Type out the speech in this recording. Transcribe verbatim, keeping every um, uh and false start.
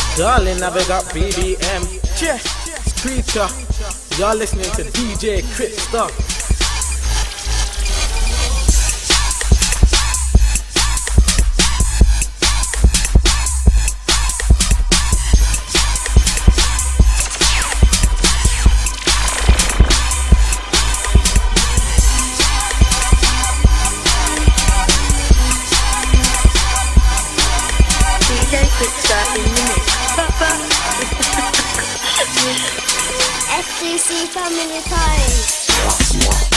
Darling, I big up B B M. Yeah, Screecher. You're listening to D J Cripster. F T C family time.